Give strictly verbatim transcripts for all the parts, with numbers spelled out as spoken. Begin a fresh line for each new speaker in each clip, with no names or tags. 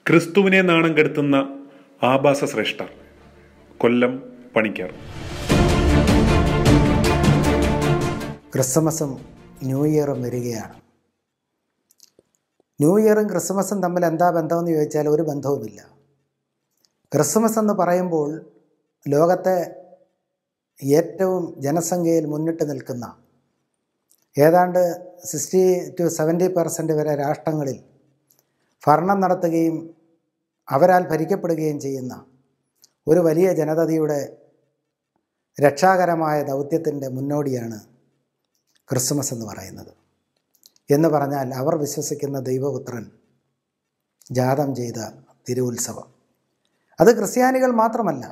ക്രിസ്തുവിനെ നാണം കെടുത്തുന്ന ആഭാസ ശ്രേഷ്ഠർ കൊല്ലം പണിക്കർ.
ക്രിസ്മസും ന്യൂ ഇയറും വരികയാണ്. ന്യൂ ഇയറും ക്രിസ്മസും തമ്മിൽ എന്താ ബന്ധമെന്ന് ചോദിച്ചാൽ ഒരു ബന്ധവുമില്ല. ക്രിസ്മസ് എന്ന് പറയുമ്പോൾ ലോകത്തെ ഏറ്റവും ജനസംഖ്യയിൽ മുന്നിട്ട് നിൽക്കുന്ന ഏതാണ്ട് സിക്സ്റ്റി ടു സെവൻറ്റി പെർസെൻറ്റ് വരെ രാഷ്ട്രങ്ങളിൽ ഭരണം നടത്തുകയും അവരാൽ ഭരിക്കപ്പെടുകയും ചെയ്യുന്ന ഒരു വലിയ ജനതയുടെ രക്ഷാകരമായ ദൗത്യത്തിൻ്റെ മുന്നോടിയാണ് ക്രിസ്മസ് എന്ന് പറയുന്നത്. എന്ന് പറഞ്ഞാൽ അവർ വിശ്വസിക്കുന്ന ദൈവപുത്രൻ ജാതം ചെയ്ത തിരുവുത്സവം. അത് ക്രിസ്ത്യാനികൾ മാത്രമല്ല,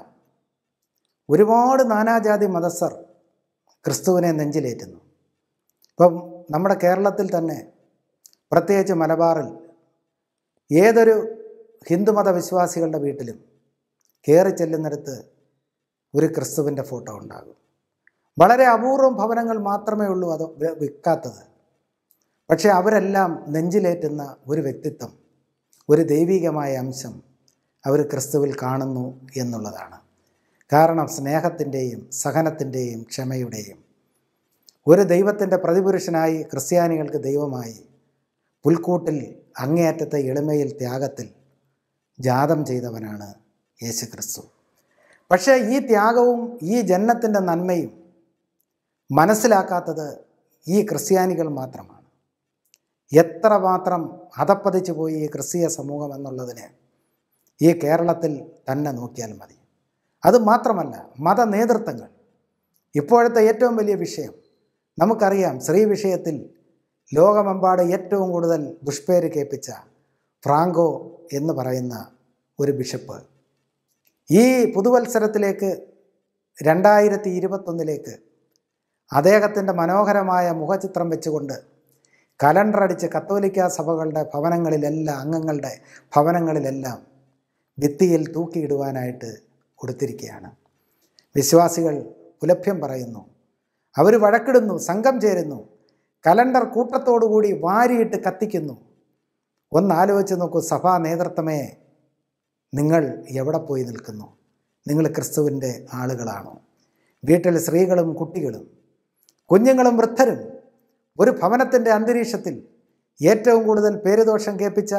ഒരുപാട് നാനാജാതി മതസ്ഥർ ക്രിസ്തുവിനെ നെഞ്ചിലേറ്റുന്നു. ഇപ്പം നമ്മുടെ കേരളത്തിൽ തന്നെ, പ്രത്യേകിച്ച് മലബാറിൽ ഏതൊരു ഹിന്ദുമത വിശ്വാസികളുടെ വീട്ടിലും കയറി ചെല്ലുന്നിടത്ത് ഒരു ക്രിസ്തുവിൻ്റെ ഫോട്ടോ ഉണ്ടാകും. വളരെ അപൂർവം ഭവനങ്ങൾ മാത്രമേ ഉള്ളൂ അത് വിൽക്കാത്തത്. പക്ഷേ അവരെല്ലാം നെഞ്ചിലേറ്റുന്ന ഒരു വ്യക്തിത്വം, ഒരു ദൈവികമായ അംശം അവർ ക്രിസ്തുവിൽ കാണുന്നു എന്നുള്ളതാണ്. കാരണം സ്നേഹത്തിൻ്റെയും സഹനത്തിൻ്റെയും ക്ഷമയുടെയും ഒരു ദൈവത്തിൻ്റെ പ്രതിപുരുഷനായി ക്രിസ്ത്യാനികൾക്ക് ദൈവമായി പുൽക്കൂട്ടിൽ അങ്ങേയറ്റത്തെ എളിമയിൽ ത്യാഗത്തിൽ ജാതം ചെയ്തവനാണ് യേശു ക്രിസ്തു. പക്ഷേ ഈ ത്യാഗവും ഈ ജന്മത്തിൻ്റെ നന്മയും മനസ്സിലാക്കാത്തത് ഈ ക്രിസ്ത്യാനികൾ മാത്രമാണ്. എത്ര മാത്രം അധപ്പതിച്ചു പോയി ഈ ക്രിസ്തീയ സമൂഹം എന്നുള്ളതിന് ഈ കേരളത്തിൽ തന്നെ നോക്കിയാൽ മതി. അതുമാത്രമല്ല, മത നേതൃത്വങ്ങൾ ഇപ്പോഴത്തെ ഏറ്റവും വലിയ വിഷയം നമുക്കറിയാം. സ്ത്രീ വിഷയത്തിൽ ലോകമെമ്പാട് ഏറ്റവും കൂടുതൽ ദുഷ്പേര് കേൾപ്പിച്ച ഫ്രാങ്കോ എന്ന് പറയുന്ന ഒരു ബിഷപ്പ് ഈ പുതുവത്സരത്തിലേക്ക് രണ്ടായിരത്തി ഇരുപത്തൊന്നിലേക്ക് അദ്ദേഹത്തിൻ്റെ മനോഹരമായ മുഖചിത്രം വെച്ചുകൊണ്ട് കലണ്ടർ അടിച്ച് കത്തോലിക്ക സഭകളുടെ ഭവനങ്ങളിലെല്ലാം അംഗങ്ങളുടെ ഭവനങ്ങളിലെല്ലാം ഭിത്തിയിൽ തൂക്കിയിടുവാനായിട്ട് കൊടുത്തിരിക്കുകയാണ്. വിശ്വാസികൾ പുലഭ്യം പറയുന്നു, അവർ വഴക്കിടുന്നു, സംഘം ചേരുന്നു, കലണ്ടർ കൂട്ടത്തോടുകൂടി വാരിയിട്ട് കത്തിക്കുന്നു. ഒന്നാലോചിച്ച് നോക്കൂ, സഭാ നേതൃത്വമേ, നിങ്ങൾ എവിടെ പോയി നിൽക്കുന്നു? നിങ്ങൾ ക്രിസ്തുവിൻ്റെ ആളുകളാണോ? വീട്ടിൽ സ്ത്രീകളും കുട്ടികളും കുഞ്ഞുങ്ങളും വൃദ്ധരും ഒരു ഭവനത്തിൻ്റെ അന്തരീക്ഷത്തിൽ ഏറ്റവും കൂടുതൽ പേരുദോഷം കേൾപ്പിച്ച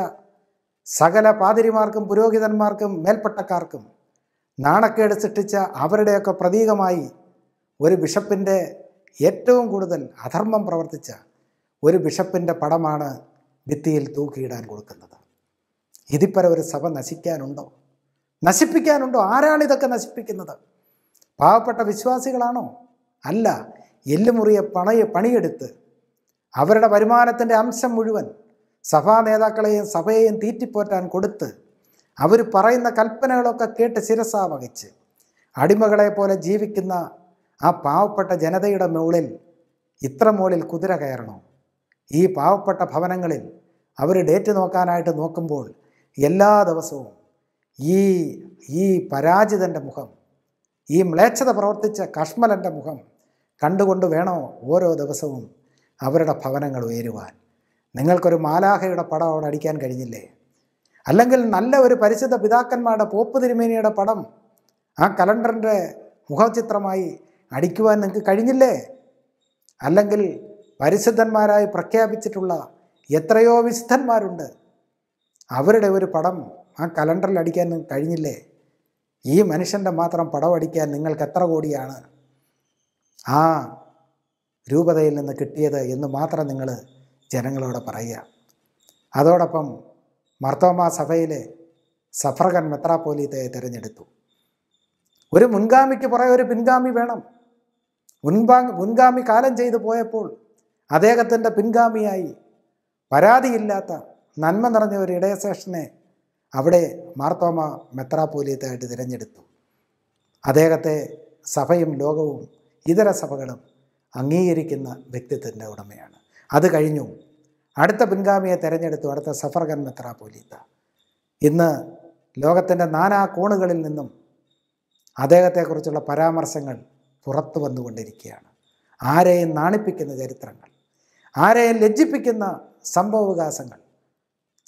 സകല പാതിരിമാർക്കും പുരോഹിതന്മാർക്കും മേൽപ്പട്ടക്കാർക്കും നാണക്കേട് സൃഷ്ടിച്ച അവരുടെയൊക്കെ പ്രതീകമായി ഒരു ബിഷപ്പിൻ്റെ ഏറ്റവും കൂടുതൽ അധർമ്മം പ്രവർത്തിച്ച ഒരു ബിഷപ്പിൻ്റെ പടമാണ് ഭിത്തിയിൽ തൂക്കിയിടാൻ കൊടുക്കുന്നത്. ഇതിപ്പര ഒരു സഭ നശിക്കാനുണ്ടോ? നശിപ്പിക്കാനുണ്ടോ? ആരാണിതൊക്കെ നശിപ്പിക്കുന്നത്? പാവപ്പെട്ട വിശ്വാസികളാണോ? അല്ല. എല്ലുമുറിയെ പണയെ പണിയെടുത്ത് അവരുടെ വരുമാനത്തിൻ്റെ അംശം മുഴുവൻ സഭാ നേതാക്കളെയും സഭയെയും തീറ്റിപ്പോറ്റാൻ കൊടുത്ത് അവർ പറയുന്ന കൽപ്പനകളൊക്കെ കേട്ട് ശിരസാ വഹിച്ച് അടിമകളെ പോലെ ജീവിക്കുന്ന ആ പാവപ്പെട്ട ജനതയുടെ മുകളിൽ ഇത്ര മുകളിൽ കുതിര കയറണോ? ഈ പാവപ്പെട്ട ഭവനങ്ങളിൽ അവർ ഡേറ്റ് നോക്കാനായിട്ട് നോക്കുമ്പോൾ എല്ലാ ദിവസവും ഈ ഈ പരാജിതൻ്റെ മുഖം, ഈ മ്ലേച്ഛത പ്രവർത്തിച്ച കഷ്മലൻ്റെ മുഖം കണ്ടുകൊണ്ട് വേണോ ഓരോ ദിവസവും അവരുടെ ഭവനങ്ങൾ ഉയരുവാൻ? നിങ്ങൾക്കൊരു മാലാഖയുടെ പടം അവിടെ അടിക്കാൻ കഴിഞ്ഞില്ലേ? അല്ലെങ്കിൽ നല്ല ഒരു പരിശുദ്ധ പിതാക്കന്മാരുടെ പോപ്പ് തിരുമേനിയുടെ പടം ആ കലണ്ടറിൻ്റെ മുഖചിത്രമായി അടിക്കുവാൻ നിങ്ങൾക്ക് കഴിഞ്ഞില്ലേ? അല്ലെങ്കിൽ പരിശുദ്ധന്മാരായി പ്രഖ്യാപിച്ചിട്ടുള്ള എത്രയോ വിശുദ്ധന്മാരുണ്ട്, അവരുടെ ഒരു പടം ആ കലണ്ടറിൽ അടിക്കാൻ നിങ്ങൾക്ക് കഴിഞ്ഞില്ലേ? ഈ മനുഷ്യൻ്റെ മാത്രം പടം അടിക്കാൻ നിങ്ങൾക്ക് എത്ര കോടിയാണ് ആ രൂപതയിൽ നിന്ന് കിട്ടിയത് എന്ന് മാത്രം നിങ്ങൾ ജനങ്ങളോട് പറയുക. അതോടൊപ്പം മാർത്തോമാ സഭയിലെ സഫ്രഗൻ മെത്രാപ്പോലീത്തയെ തിരഞ്ഞെടുത്തു. ഒരു മുൻഗാമിക്ക് പുറകെ ഒരു പിൻഗാമി വേണം. മുൻപാ മുൻഗാമി കാലം ചെയ്തു പോയപ്പോൾ അദ്ദേഹത്തിൻ്റെ പിൻഗാമിയായി പരാതിയില്ലാത്ത നന്മ നിറഞ്ഞ ഒരു ഇടയശേഷനെ അവിടെ മാർത്തോമ മെത്രാപ്പോലീത്തയായിട്ട് തിരഞ്ഞെടുത്തു. അദ്ദേഹത്തെ സഭയും ലോകവും ഇതര സഭകളും അംഗീകരിക്കുന്ന വ്യക്തിത്വത്തിൻ്റെ ഉടമയാണ്. അത് കഴിഞ്ഞു അടുത്ത പിൻഗാമിയെ തിരഞ്ഞെടുത്തു, അടുത്ത സഫർഗൻ മെത്രാപ്പോലീത്ത. ഇന്ന് ലോകത്തിൻ്റെ നാനാ കോണുകളിൽ നിന്നും അദ്ദേഹത്തെക്കുറിച്ചുള്ള പരാമർശങ്ങൾ പുറത്തു വന്നുകൊണ്ടിരിക്കുകയാണ്. ആരെയും നാണിപ്പിക്കുന്ന ചരിത്രങ്ങൾ, ആരെയും ലജ്ജിപ്പിക്കുന്ന സംഭവവികാസങ്ങൾ,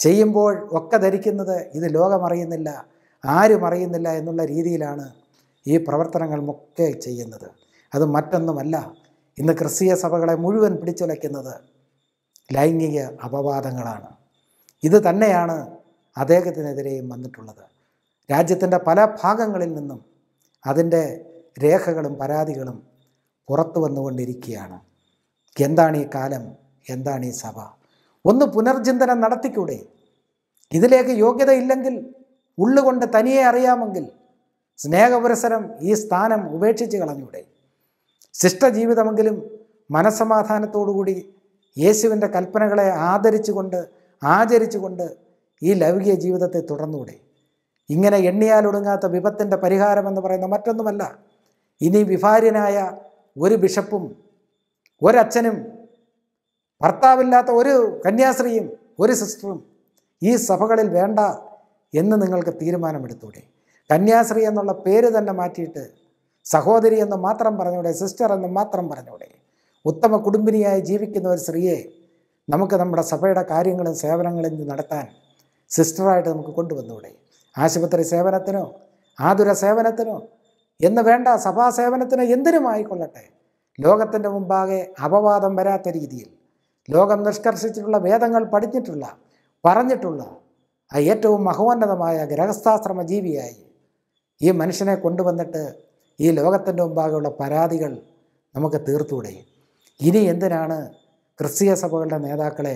ചെയ്യുമ്പോൾ ഒക്കെ ധരിക്കുന്നത് ഇത് ലോകമറിയുന്നില്ല, ആരും അറിയുന്നില്ല എന്നുള്ള രീതിയിലാണ് ഈ പ്രവർത്തനങ്ങളുമൊക്കെ ചെയ്യുന്നത്. അത് മറ്റൊന്നുമല്ല, ഇന്ന് ക്രിസ്തീയ സഭകളെ മുഴുവൻ പിടിച്ചുലയ്ക്കുന്നത് ലൈംഗിക അപവാദങ്ങളാണ്. ഇത് തന്നെയാണ് അദ്ദേഹത്തിനെതിരെയും വന്നിട്ടുള്ളത്. രാജ്യത്തിൻ്റെ പല ഭാഗങ്ങളിൽ നിന്നും അതിൻ്റെ രേഖകളും പരാതികളും പുറത്തു വന്നുകൊണ്ടിരിക്കുകയാണ്. എന്താണ് ഈ കാലം? എന്താണ് ഈ സഭ? ഒന്ന് പുനർചിന്തനം നടത്തിക്കൂടെ? ഇതിലേക്ക് യോഗ്യതയില്ലെങ്കിൽ ഉള്ളുകൊണ്ട് തനിയെ അറിയാമെങ്കിൽ സ്നേഹപുരസരം ഈ സ്ഥാനം ഉപേക്ഷിച്ച് കളഞ്ഞൂടെ? ശിഷ്ടജീവിതമെങ്കിലും മനസ്സമാധാനത്തോടുകൂടി യേശുവിൻ്റെ കൽപ്പനകളെ ആദരിച്ചുകൊണ്ട് ആചരിച്ചുകൊണ്ട് ഈ ലൗകിക ജീവിതത്തെ തുടർന്നൂടെ? ഇങ്ങനെ എണ്ണിയാലൊടുങ്ങാത്ത വിപത്തിൻ്റെ പരിഹാരമെന്ന് പറയുന്ന മറ്റൊന്നുമല്ല, ഇനി വിഭാര്യനായ ഒരു ബിഷപ്പും ഒരച്ഛനും ഭർത്താവില്ലാത്ത ഒരു കന്യാസ്ത്രീയും ഒരു സിസ്റ്ററും ഈ സഭകളിൽ വേണ്ട എന്ന് നിങ്ങൾക്ക് തീരുമാനമെടുത്തൂടെ? കന്യാസ്ത്രീ എന്നുള്ള പേര് തന്നെ മാറ്റിയിട്ട് സഹോദരി എന്ന് മാത്രം പറഞ്ഞൂടെ? സിസ്റ്റർ എന്ന് മാത്രം പറഞ്ഞൂടെ? ഉത്തമ കുടുംബിനിയായി ജീവിക്കുന്ന ഒരു സ്ത്രീയെ നമുക്ക് നമ്മുടെ സഭയുടെ കാര്യങ്ങളും സേവനങ്ങളും നടത്താൻ സിസ്റ്ററായിട്ട് നമുക്ക് കൊണ്ടുവന്നൂടെ? ആശുപത്രി സേവനത്തിനോ ആതുര സേവനത്തിനോ എന്ന് വേണ്ട, സഭാ സേവനത്തിനോ എന്തിനുമായിക്കൊള്ളട്ടെ, ലോകത്തിൻ്റെ മുമ്പാകെ അപവാദം വരാത്ത രീതിയിൽ ലോകം നിഷ്കർഷിച്ചിട്ടുള്ള, വേദങ്ങൾ പഠിച്ചിട്ടുള്ള, പറഞ്ഞിട്ടുള്ള ആ ഏറ്റവും മഹോന്നതമായ ഗൃഹസ്ഥാശ്രമ ജീവിയായി ഈ മനുഷ്യനെ കൊണ്ടുവന്നിട്ട് ഈ ലോകത്തിൻ്റെ മുമ്പാകെയുള്ള പരാതികൾ നമുക്ക് തീർത്തൂടെ? ഇനി എന്തിനാണ് ക്രിസ്തീയ സഭകളുടെ നേതാക്കളെ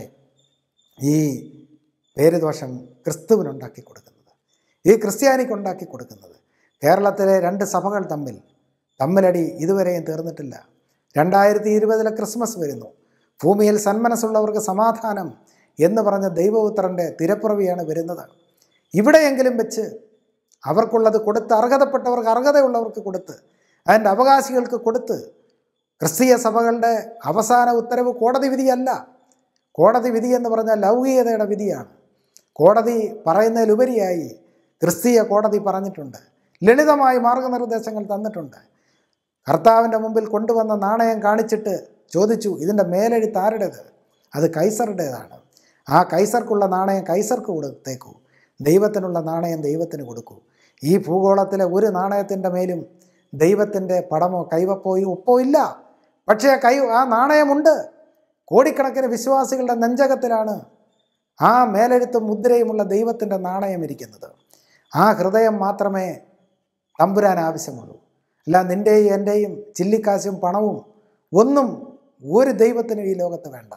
ഈ പേരുദോഷം ക്രിസ്തുവിനുണ്ടാക്കി കൊടുക്കുന്നത്, ഈ ക്രിസ്ത്യാനിക്ക് ഉണ്ടാക്കി കൊടുക്കുന്നത്? കേരളത്തിലെ രണ്ട് സഭകൾ തമ്മിൽ തമ്മിലടി ഇതുവരെയും തീർന്നിട്ടില്ല. രണ്ടായിരത്തി ഇരുപതിലെ ക്രിസ്മസ് വരുന്നു. ഭൂമിയിൽ സന്മനസ്സുള്ളവർക്ക് സമാധാനം എന്ന് പറഞ്ഞ ദൈവപുത്രൻ്റെ തിരപ്പിറവിയാണ് വരുന്നത്. ഇവിടെയെങ്കിലും വെച്ച് അവർക്കുള്ളത് കൊടുത്ത്, അർഹതപ്പെട്ടവർക്ക് അർഹതയുള്ളവർക്ക് കൊടുത്ത്, അതിൻ്റെ അവകാശികൾക്ക് കൊടുത്ത്, ക്രിസ്തീയ സഭകളുടെ അവസാന ഉത്തരവ് കോടതി വിധിയല്ല. കോടതി വിധി എന്ന് പറഞ്ഞാൽ ലൗകികതയുടെ വിധിയാണ്. കോടതി പറയുന്നതിലുപരിയായി ക്രിസ്തീയ കോടതി പറഞ്ഞിട്ടുണ്ട്, ലളിതമായി മാർഗനിർദ്ദേശങ്ങൾ തന്നിട്ടുണ്ട്. കർത്താവിൻ്റെ മുമ്പിൽ കൊണ്ടുവന്ന നാണയം കാണിച്ചിട്ട് ചോദിച്ചു, ഇതിൻ്റെ മേലെഴുത്ത് ആരുടേത്? അത് കൈസറുടേതാണ്. ആ കൈസർക്കുള്ള നാണയം കൈസർക്ക് കൊടുത്തേക്കൂ, ദൈവത്തിനുള്ള നാണയം ദൈവത്തിന് കൊടുക്കൂ. ഈ ഭൂഗോളത്തിലെ ഒരു നാണയത്തിൻ്റെ മേലും ദൈവത്തിൻ്റെ പടമോ കൈവപ്പോ ഒപ്പോ ഇല്ല. പക്ഷേ കൈ ആ നാണയമുണ്ട്. കോടിക്കണക്കിന് വിശ്വാസികളുടെ നെഞ്ചകത്തിലാണ് ആ മേലെഴുത്തും മുദ്രയുമുള്ള ദൈവത്തിൻ്റെ നാണയം ഇരിക്കുന്നത്. ആ ഹൃദയം മാത്രമേ തമ്പുരാൻ ആവശ്യമുള്ളൂ. അല്ല നിൻ്റെയും എൻ്റെയും ചില്ലിക്കാശും പണവും ഒന്നും ഒരു ദൈവത്തിനും ഈ ലോകത്ത് വേണ്ട.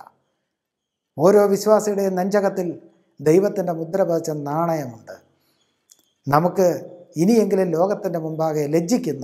ഓരോ വിശ്വാസിയുടെയും നെഞ്ചകത്തിൽ ദൈവത്തിൻ്റെ മുദ്ര പതിച്ച നാണയമുണ്ട്. നമുക്ക് ഇനിയെങ്കിലും ലോകത്തിൻ്റെ മുമ്പാകെ ലജ്ജിക്കുന്ന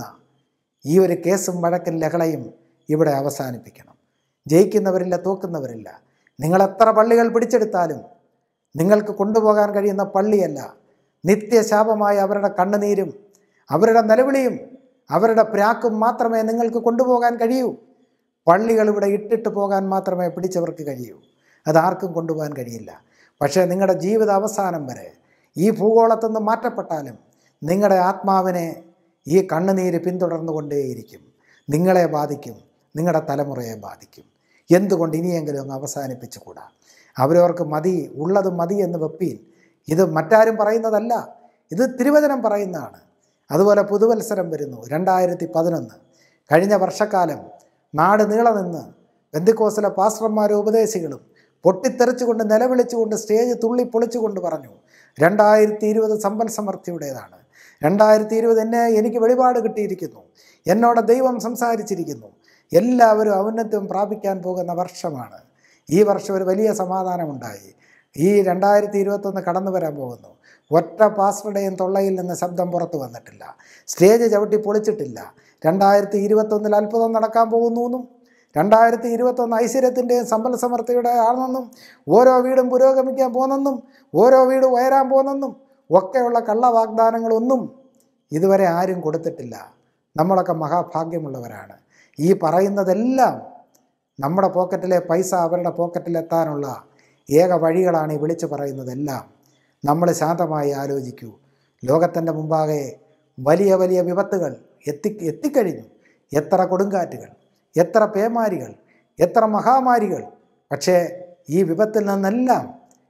ഈ ഒരു കേസും വഴക്കും ലഹളയും ഇവിടെ അവസാനിപ്പിക്കണം. ജയിക്കുന്നവരില്ല, തോക്കുന്നവരില്ല. നിങ്ങളെത്ര പള്ളികൾ പിടിച്ചെടുത്താലും നിങ്ങൾക്ക് കൊണ്ടുപോകാൻ കഴിയുന്ന പള്ളിയല്ല. നിത്യശാപമായ അവരുടെ കണ്ണുനീരും അവരുടെ നിലവിളിയും അവരുടെ പ്രാക്കും മാത്രമേ നിങ്ങൾക്ക് കൊണ്ടുപോകാൻ കഴിയൂ. പള്ളികൾ ഇവിടെ ഇട്ടിട്ട് പോകാൻ മാത്രമേ പിടിച്ചവർക്ക് കഴിയൂ. അതാർക്കും കൊണ്ടുപോകാൻ കഴിയില്ല. പക്ഷേ നിങ്ങളുടെ ജീവിത അവസാനം വരെ ഈ ഭൂഗോളത്തുനിന്ന് മാറ്റപ്പെട്ടാലും നിങ്ങളുടെ ആത്മാവിനെ ഈ കണ്ണുനീര് പിന്തുടർന്നു കൊണ്ടേയിരിക്കും. നിങ്ങളെ ബാധിക്കും, നിങ്ങളുടെ തലമുറയെ ബാധിക്കും. എന്തുകൊണ്ട് ഇനിയെങ്കിലും അങ്ങ് അവസാനിപ്പിച്ചുകൂടാ? അവരവർക്ക് മതി, ഉള്ളത് മതി എന്ന് വെപ്പീൻ. ഇത് മറ്റാരും പറയുന്നതല്ല, ഇത് തിരുവചനം പറയുന്നതാണ്. അതുപോലെ പുതുവത്സരം വരുന്നു, രണ്ടായിരത്തി പതിനൊന്ന്. കഴിഞ്ഞ വർഷക്കാലം നാട് നീളെ നിന്ന് പെന്തിക്കോസിലെ പാസ്റ്റർമാരും ഉപദേശികളും പൊട്ടിത്തെറിച്ചുകൊണ്ട് നിലവിളിച്ചുകൊണ്ട് സ്റ്റേജ് തുള്ളി പൊളിച്ചുകൊണ്ട് പറഞ്ഞു, രണ്ടായിരത്തി ഇരുപത് സമ്പൽ സമൃദ്ധിയുടേതാണ്. രണ്ടായിരത്തി ഇരുപത് എന്നെ എനിക്ക് വെളിപാട് കിട്ടിയിരിക്കുന്നു, എന്നോട് ദൈവം സംസാരിച്ചിരിക്കുന്നു, എല്ലാവരും ഔന്നത്യം പ്രാപിക്കാൻ പോകുന്ന വർഷമാണ്. ഈ വർഷം ഒരു വലിയ സമാധാനമുണ്ടായി. ഈ രണ്ടായിരത്തി ഇരുപത്തൊന്ന് കടന്നു വരാൻ പോകുന്നു. ഒറ്റ പാസ്റ്ററുടെയും തൊള്ളയിൽ നിന്ന് ശബ്ദം പുറത്തു വന്നിട്ടില്ല, സ്റ്റേജ് ചവിട്ടി പൊളിച്ചിട്ടില്ല. രണ്ടായിരത്തി ഇരുപത്തൊന്നിൽ അത്ഭുതം നടക്കാൻ പോകുന്നു എന്നും രണ്ടായിരത്തി ഇരുപത്തൊന്ന് ഐശ്വര്യത്തിൻ്റെയും സമ്പൽ സമൃദ്ധിയുടെ ആണെന്നും ഓരോ വീടും പുരോഗമിക്കാൻ പോകുന്നെന്നും ഓരോ വീട് ഉയരാൻ പോകുന്നെന്നും ഒക്കെയുള്ള കള്ള വാഗ്ദാനങ്ങളൊന്നും ഇതുവരെ ആരും കൊടുത്തിട്ടില്ല. നമ്മളൊക്കെ മഹാഭാഗ്യമുള്ളവരാണ്. ഈ പറയുന്നതെല്ലാം നമ്മുടെ പോക്കറ്റിലെ പൈസ അവരുടെ പോക്കറ്റിലെത്താനുള്ള ഏക വഴികളാണ് ഈ വിളിച്ചു പറയുന്നതെല്ലാം. നമ്മൾ ശാന്തമായി ആലോചിക്കൂ. ലോകത്തിൻ്റെ മുമ്പാകെ വലിയ വലിയ വിപത്തുകൾ എത്തി എത്തിക്കഴിഞ്ഞു. എത്ര കൊടുങ്കാറ്റുകൾ, എത്ര പേമാരികൾ, എത്ര മഹാമാരികൾ. പക്ഷേ ഈ വിപത്തിൽ നിന്നെല്ലാം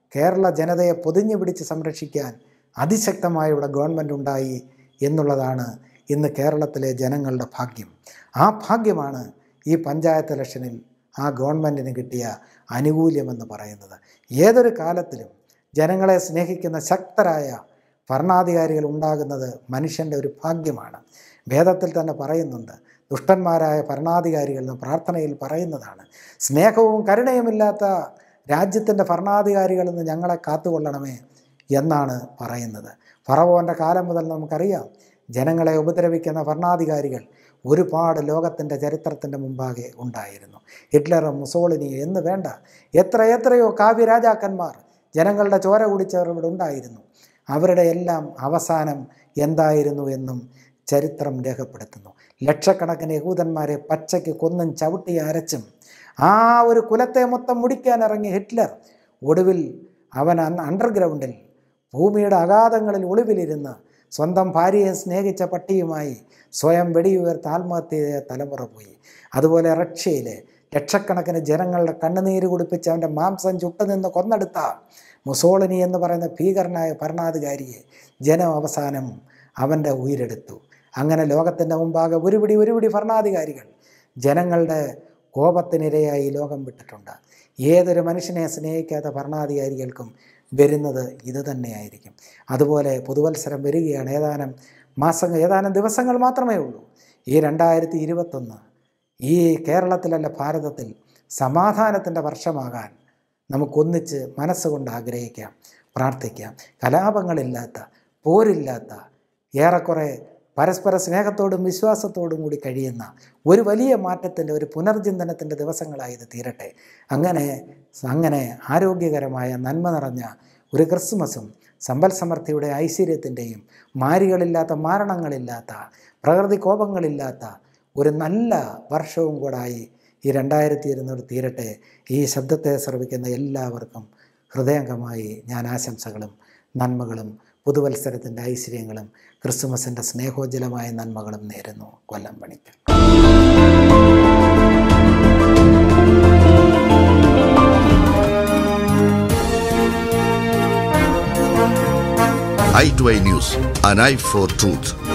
കേരള ജനതയെ പൊതിഞ്ഞു പിടിച്ച് സംരക്ഷിക്കാൻ അതിശക്തമായ ഇവിടെ ഗവൺമെൻറ് ഉണ്ടായി എന്നുള്ളതാണ് ഇന്ന് കേരളത്തിലെ ജനങ്ങളുടെ ഭാഗ്യം. ആ ഭാഗ്യമാണ് ഈ പഞ്ചായത്ത് ഇലക്ഷനിൽ ആ ഗവൺമെൻറ്റിന് കിട്ടിയ ആനുകൂല്യമെന്ന് പറയുന്നത്. ഏതൊരു കാലത്തിലും ജനങ്ങളെ സ്നേഹിക്കുന്ന ശക്തരായ ഭരണാധികാരികൾ ഉണ്ടാകുന്നത് മനുഷ്യൻ്റെ ഒരു ഭാഗ്യമാണ്. വേദത്തിൽ തന്നെ പറയുന്നുണ്ട്, ദുഷ്ടന്മാരായ ഭരണാധികാരികൾ എന്ന് പ്രാർത്ഥനയിൽ പറയുന്നതാണ്. സ്നേഹവും കരുണയുമില്ലാത്ത രാജ്യത്തിൻ്റെ ഭരണാധികാരികളിൽ നിന്ന് ഞങ്ങളെ കാത്തുകൊള്ളണമേ എന്നാണ് പറയുന്നത്. ഫറവോൻ്റെ കാലം മുതൽ നമുക്കറിയാം, ജനങ്ങളെ ഉപദ്രവിക്കുന്ന ഭരണാധികാരികൾ ഒരുപാട് ലോകത്തിൻ്റെ ചരിത്രത്തിൻ്റെ മുമ്പാകെ ഉണ്ടായിരുന്നു. ഹിറ്റ്ലറും മുസോളിനി എന്ന് വേണ്ട എത്ര എത്രയോ കാവ്യരാജാക്കന്മാർ ജനങ്ങളുടെ ചോര കുടിച്ചവർ ഇവിടെ ഉണ്ടായിരുന്നു. അവരുടെ എല്ലാം അവസാനം എന്തായിരുന്നു എന്നും ചരിത്രം രേഖപ്പെടുത്തുന്നു. ലക്ഷക്കണക്കിന് യഹൂദന്മാരെ പച്ചയ്ക്ക് കൊന്നും ചവിട്ടി അരച്ചും ആ ഒരു കുലത്തെ മൊത്തം മുടിക്കാൻ ഇറങ്ങിയ ഹിറ്റ്ലർ ഒടുവിൽ അവൻ അണ്ടർഗ്രൗണ്ടിൽ ഭൂമിയുടെ അഗാധങ്ങളിൽ ഒളിവിലിരുന്ന് സ്വന്തം ഭാര്യയെ സ്നേഹിച്ച പട്ടിയുമായി സ്വയം വെടിയുയർത്ത് ആത്മഹത്യ ചെയ്ത തലമുറ പോയി. അതുപോലെ റഷ്യയിലെ ലക്ഷക്കണക്കിന് ജനങ്ങളുടെ കണ്ണുനീര് കുടിപ്പിച്ച് അവൻ്റെ മാംസം ചുട്ടുനിന്ന് കൊന്നെടുത്ത മുസോളിനി എന്ന് പറയുന്ന ഭീകരനായ ഭരണാധികാരിയെ ജനം അവസാനം അവൻ്റെ ഉയിരെടുത്തു. അങ്ങനെ ലോകത്തിൻ്റെ മുമ്പാകെ ഒരുപിടി ഒരുപിടി ഭരണാധികാരികൾ ജനങ്ങളുടെ കോപത്തിനിരയായി ലോകം വിട്ടിട്ടുണ്ട്. ഏതൊരു മനുഷ്യനെ സ്നേഹിക്കാത്ത ഭരണാധികാരികൾക്കും വരുന്നത് ഇത് തന്നെയായിരിക്കും. അതുപോലെ പുതുവത്സരം വരികയാണ്. ഏതാനും മാസങ്ങൾ ഏതാനും ദിവസങ്ങൾ മാത്രമേ ഉള്ളൂ. ഈ രണ്ടായിരത്തി ഇരുപത്തൊന്ന് ഈ കേരളത്തിലല്ല ഭാരതത്തിൽ സമാധാനത്തിൻ്റെ വർഷമാകാൻ നമുക്കൊന്നിച്ച് മനസ്സുകൊണ്ട് ആഗ്രഹിക്കാം, പ്രാർത്ഥിക്കാം. കലാപങ്ങളില്ലാത്ത, പോരില്ലാത്ത, ഏറെക്കുറെ പരസ്പര സ്നേഹത്തോടും വിശ്വാസത്തോടും കൂടി കഴിയുന്ന ഒരു വലിയ മാറ്റത്തിൻ്റെ, ഒരു പുനർചിന്തനത്തിൻ്റെ ദിവസങ്ങളായി ഇത് തീരട്ടെ. അങ്ങനെ അങ്ങനെ ആരോഗ്യകരമായ നന്മ നിറഞ്ഞ ഒരു ക്രിസ്മസും സമ്പൽ സമൃദ്ധിയുടെ ഐശ്വര്യത്തിൻ്റെയും മാരികളില്ലാത്ത, മാരണങ്ങളില്ലാത്ത, പ്രകൃതി കോപങ്ങളില്ലാത്ത ഒരു നല്ല വർഷവും കൂടായി ഈ രണ്ടായിരത്തി ഇരുന്നൂറ് തീരട്ടെ. ഈ ശബ്ദത്തെ ശ്രവിക്കുന്ന എല്ലാവർക്കും ഹൃദയംഗമായി ഞാൻ ആശംസകളും നന്മകളും പുതുവത്സരത്തിൻ്റെ ഐശ്വര്യങ്ങളും ക്രിസ്മസിൻ്റെ സ്നേഹോജ്വലമായ നന്മകളും നേരുന്നു. കൊല്ലം Panicker.
i two i news, an eye for truth.